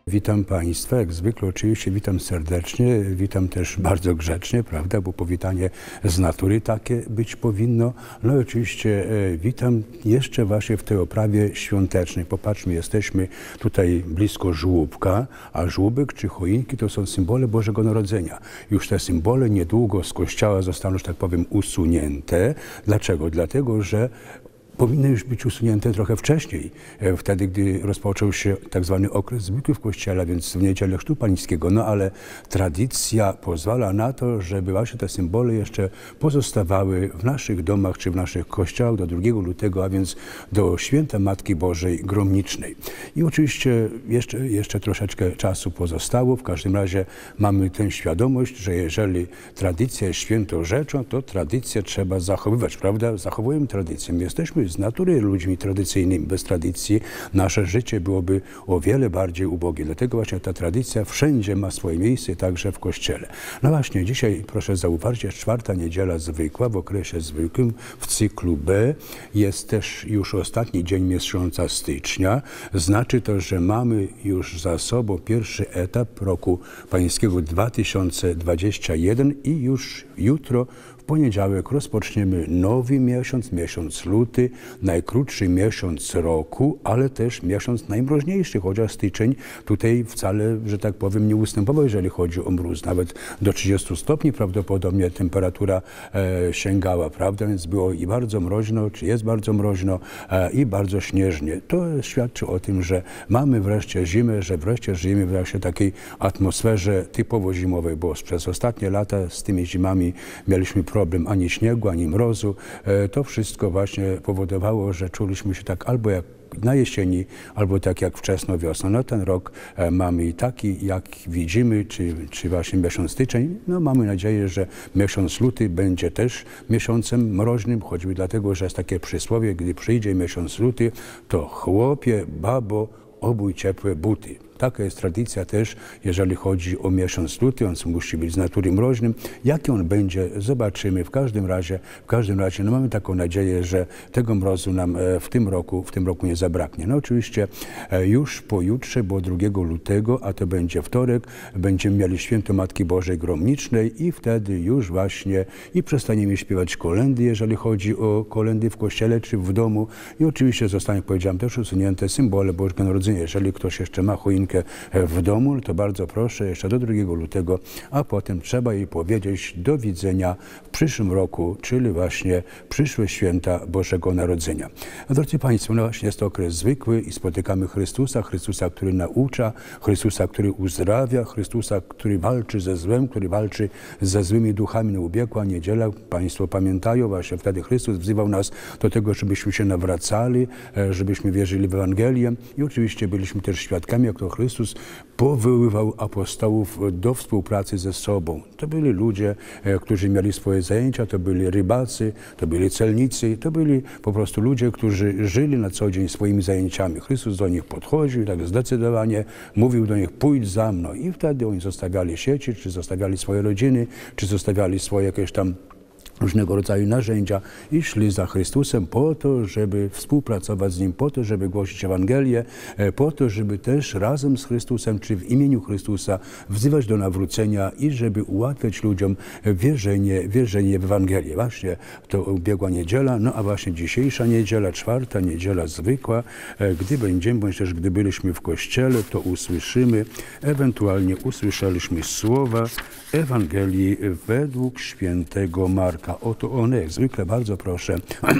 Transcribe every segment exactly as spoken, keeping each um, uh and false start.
Witam Państwa, jak zwykle oczywiście witam serdecznie, witam też bardzo grzecznie, prawda, bo powitanie z natury takie być powinno. No i oczywiście e, witam jeszcze właśnie w tej oprawie świątecznej. Popatrzmy, jesteśmy tutaj blisko żłóbka, a żłóbek czy choinki to są symbole Bożego Narodzenia. Już te symbole niedługo z kościoła zostaną, że tak powiem, usunięte. Dlaczego? Dlatego, że powinny już być usunięte trochę wcześniej, wtedy, gdy rozpoczął się tak zwany okres zwykły w Kościele, więc w niedzielę Chrztu Pańskiego. No ale tradycja pozwala na to, żeby właśnie te symbole jeszcze pozostawały w naszych domach czy w naszych kościołach do drugiego lutego, a więc do święta Matki Bożej Gromnicznej. I oczywiście jeszcze, jeszcze troszeczkę czasu pozostało. W każdym razie mamy tę świadomość, że jeżeli tradycja jest świętą rzeczą, to tradycję trzeba zachowywać, prawda? Zachowujemy tradycję. My jesteśmy z natury ludźmi tradycyjnymi. Bez tradycji nasze życie byłoby o wiele bardziej ubogie. Dlatego właśnie ta tradycja wszędzie ma swoje miejsce, także w Kościele. No właśnie, dzisiaj proszę zauważyć, jest czwarta niedziela zwykła w okresie zwykłym w cyklu B. Jest też już ostatni dzień miesiąca stycznia. Znaczy to, że mamy już za sobą pierwszy etap roku pańskiego dwa tysiące dwudziestego pierwszego i już jutro w poniedziałek rozpoczniemy nowy miesiąc, miesiąc luty, najkrótszy miesiąc roku, ale też miesiąc najmroźniejszy, chociaż styczeń tutaj wcale, że tak powiem, nie ustępował, jeżeli chodzi o mróz. Nawet do trzydziestu stopni prawdopodobnie temperatura e, sięgała, prawda? Więc było i bardzo mroźno, czy jest bardzo mroźno e, i bardzo śnieżnie. To świadczy o tym, że mamy wreszcie zimę, że wreszcie żyjemy w właśnie takiej atmosferze typowo zimowej, bo przez ostatnie lata z tymi zimami mieliśmy problem ani śniegu, ani mrozu. To wszystko właśnie powodowało, że czuliśmy się tak albo jak na jesieni, albo tak jak wczesną wiosną. No ten rok mamy taki, jak widzimy, czy, czy właśnie miesiąc styczeń. No mamy nadzieję, że miesiąc luty będzie też miesiącem mroźnym, choćby dlatego, że jest takie przysłowie, gdy przyjdzie miesiąc luty, to chłopie, babo, obój ciepłe buty. Taka jest tradycja też, jeżeli chodzi o miesiąc luty, on musi być z natury mroźnym. Jaki on będzie, zobaczymy. W każdym razie, w każdym razie no mamy taką nadzieję, że tego mrozu nam w tym roku, w tym roku nie zabraknie. No oczywiście już pojutrze, bo drugiego lutego, a to będzie wtorek, będziemy mieli święto Matki Bożej Gromnicznej i wtedy już właśnie i przestaniemy śpiewać kolędy, jeżeli chodzi o kolędy w kościele czy w domu. I oczywiście zostanie, powiedziałem, też usunięte symbole Bożego Narodzenia. Jeżeli ktoś jeszcze ma choinkę w domu, to bardzo proszę jeszcze do drugiego lutego, a potem trzeba jej powiedzieć do widzenia w przyszłym roku, czyli właśnie przyszłe święta Bożego Narodzenia. Drodzy Państwo, no właśnie jest to okres zwykły i spotykamy Chrystusa, Chrystusa, który naucza, Chrystusa, który uzdrawia, Chrystusa, który walczy ze złem, który walczy ze złymi duchami. No ubiegła niedziela, Państwo pamiętają, właśnie wtedy Chrystus wzywał nas do tego, żebyśmy się nawracali, żebyśmy wierzyli w Ewangelię i oczywiście byliśmy też świadkami, jak to Chrystus powoływał apostołów do współpracy ze sobą. To byli ludzie, którzy mieli swoje zajęcia, to byli rybacy, to byli celnicy, to byli po prostu ludzie, którzy żyli na co dzień swoimi zajęciami. Chrystus do nich podchodził tak zdecydowanie, mówił do nich: pójdź za mną. I wtedy oni zostawiali sieci, czy zostawiali swoje rodziny, czy zostawiali swoje jakieś tam różnego rodzaju narzędzia i szli za Chrystusem po to, żeby współpracować z Nim, po to, żeby głosić Ewangelię, po to, żeby też razem z Chrystusem, czy w imieniu Chrystusa wzywać do nawrócenia i żeby ułatwiać ludziom wierzenie, wierzenie w Ewangelię. Właśnie to ubiegła niedziela, no a właśnie dzisiejsza niedziela, czwarta niedziela zwykła, gdy będziemy, bądź też gdy byliśmy w kościele, to usłyszymy, ewentualnie usłyszeliśmy słowa Ewangelii według świętego Marka. Oto one, jak zwykle, bardzo proszę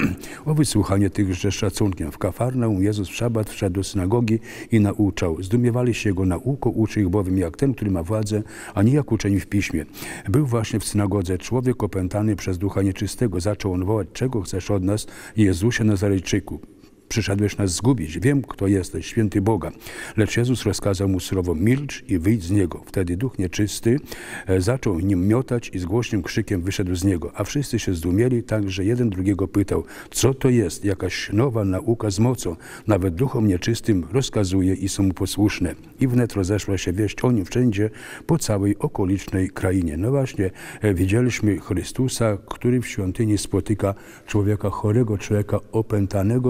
o wysłuchanie tychże szacunkiem. W Kafarnaum Jezus w szabat wszedł do synagogi i nauczał. Zdumiewali się Jego nauką, uczy ich bowiem jak ten, który ma władzę, a nie jak uczeni w piśmie. Był właśnie w synagodze człowiek opętany przez ducha nieczystego. Zaczął on wołać: czego chcesz od nas, Jezusie Nazarejczyku? Przyszedłeś nas zgubić. Wiem, kto jesteś, święty Boga. Lecz Jezus rozkazał mu surowo: milcz i wyjdź z niego. Wtedy duch nieczysty zaczął nim miotać i z głośnym krzykiem wyszedł z niego. A wszyscy się zdumieli, tak że jeden drugiego pytał: co to jest? Jakaś nowa nauka z mocą. Nawet duchom nieczystym rozkazuje i są mu posłuszne. I wnet rozeszła się wieść o nim wszędzie, po całej okolicznej krainie. No właśnie, widzieliśmy Chrystusa, który w świątyni spotyka człowieka chorego, człowieka opętanego przez ducha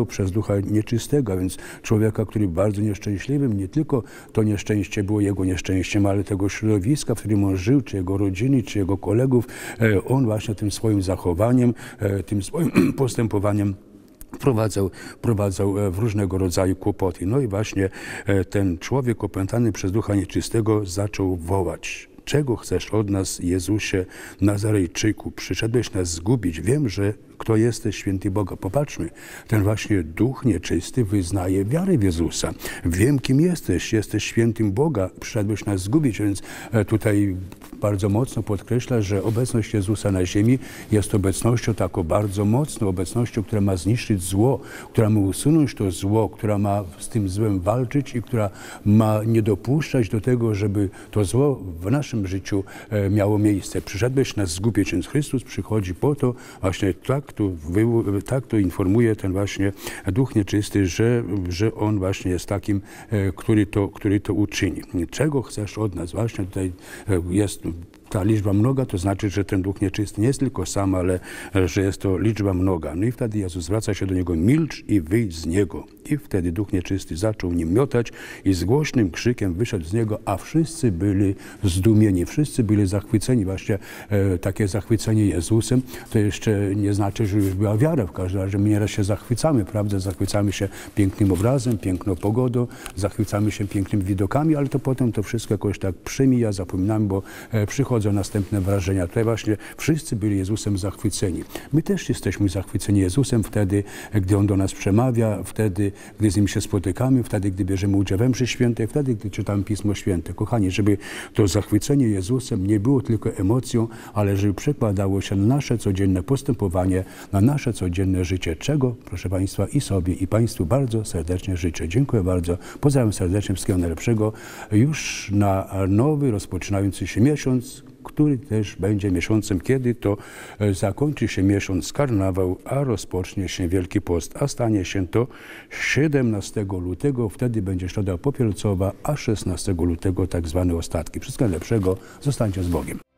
ducha nieczystego, a więc człowieka, który był bardzo nieszczęśliwym. Nie tylko to nieszczęście było jego nieszczęściem, ale tego środowiska, w którym on żył, czy jego rodziny, czy jego kolegów. On właśnie tym swoim zachowaniem, tym swoim postępowaniem Prowadzał, prowadzał w różnego rodzaju kłopoty. No i właśnie ten człowiek opętany przez ducha nieczystego zaczął wołać: czego chcesz od nas, Jezusie Nazarejczyku? Przyszedłeś nas zgubić. Wiem, że kto jesteś, święty Boga. Popatrzmy, ten właśnie duch nieczysty wyznaje wiarę w Jezusa. Wiem, kim jesteś. Jesteś świętym Boga. Przyszedłeś nas zgubić. Więc tutaj bardzo mocno podkreśla, że obecność Jezusa na ziemi jest obecnością taką bardzo mocną, obecnością, która ma zniszczyć zło, która ma usunąć to zło, która ma z tym złem walczyć i która ma nie dopuszczać do tego, żeby to zło w naszym życiu miało miejsce. Przyszedłeś nas zgubić, więc Chrystus przychodzi po to, właśnie tak to, tak to informuje ten właśnie duch nieczysty, że, że on właśnie jest takim, który to, który to uczyni. Czego chcesz od nas? Właśnie tutaj jest ta liczba mnoga, to znaczy, że ten duch nieczysty nie jest tylko sam, ale że jest to liczba mnoga. No i wtedy Jezus zwraca się do niego: milcz i wyjdź z niego. I wtedy duch nieczysty zaczął nim miotać i z głośnym krzykiem wyszedł z niego, a wszyscy byli zdumieni, wszyscy byli zachwyceni. Właśnie e, takie zachwycenie Jezusem to jeszcze nie znaczy, że już była wiara. W każdym razie my nieraz się zachwycamy, prawda? Zachwycamy się pięknym obrazem, piękną pogodą, zachwycamy się pięknymi widokami, ale to potem to wszystko jakoś tak przemija, zapominamy, bo e, przychodzą następne wrażenia. Tutaj właśnie wszyscy byli Jezusem zachwyceni. My też jesteśmy zachwyceni Jezusem wtedy, gdy On do nas przemawia, wtedy, gdy z Nim się spotykamy, wtedy, gdy bierzemy udział we mszy świętej, wtedy, gdy czytamy Pismo Święte. Kochani, żeby to zachwycenie Jezusem nie było tylko emocją, ale żeby przekładało się na nasze codzienne postępowanie, na nasze codzienne życie, czego, proszę Państwa, i sobie, i Państwu bardzo serdecznie życzę. Dziękuję bardzo. Pozdrawiam serdecznie, wszystkiego najlepszego już na nowy, rozpoczynający się miesiąc, który też będzie miesiącem, kiedy to zakończy się miesiąc karnawał, a rozpocznie się Wielki Post, a stanie się to siedemnastego lutego, wtedy będzie Środa Popielcowa, a szesnastego lutego tak zwane ostatki. Wszystkiego najlepszego, zostańcie z Bogiem.